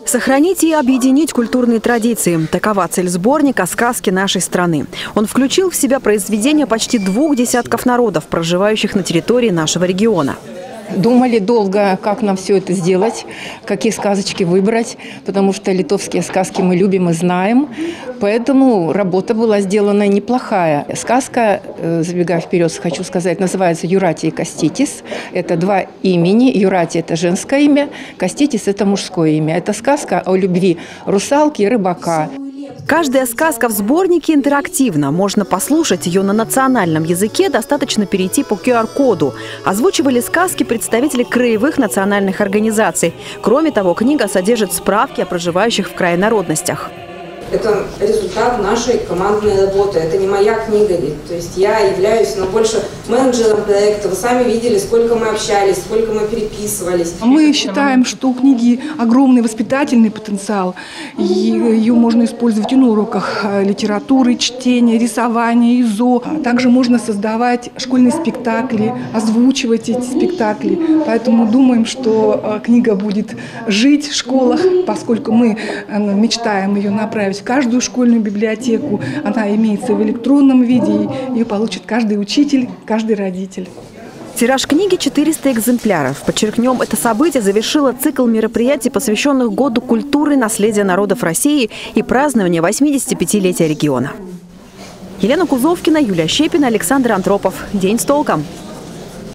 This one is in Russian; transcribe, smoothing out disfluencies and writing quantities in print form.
Сохранить и объединить культурные традиции – такова цель сборника «Сказки нашей страны». Он включил в себя произведения почти 2 десятков народов, проживающих на территории нашего региона. Думали долго, как нам все это сделать, какие сказочки выбрать, потому что литовские сказки мы любим и знаем. Поэтому работа была сделана неплохая. Сказка, забегая вперед, хочу сказать, называется «Юрати и Каститис». Это 2 имени. Юрати – это женское имя, Каститис – это мужское имя. Это сказка о любви русалки и рыбака. Каждая сказка в сборнике интерактивна. Можно послушать ее на национальном языке, достаточно перейти по QR-коду. Озвучивали сказки представители краевых национальных организаций. Кроме того, книга содержит справки о проживающих в крае народностях. Это результат нашей командной работы. Это не моя книга. То есть я являюсь, больше менеджером проекта. Вы сами видели, сколько мы общались, сколько мы переписывались. Мы считаем, что у книги огромный воспитательный потенциал. Ее можно использовать и на уроках литературы, чтения, рисования, ИЗО. Также можно создавать школьные спектакли, озвучивать эти спектакли. Поэтому думаем, что книга будет жить в школах, поскольку мы мечтаем ее направить в каждую школьную библиотеку. Она имеется в электронном виде, ее получит каждый учитель, каждый родитель. Тираж книги 400 экземпляров. Подчеркнем, это событие завершило цикл мероприятий, посвященных Году культуры и наследия народов России и празднованию 85-летия региона. Елена Кузовкина, Юлия Щепина, Александр Антропов. День с толком.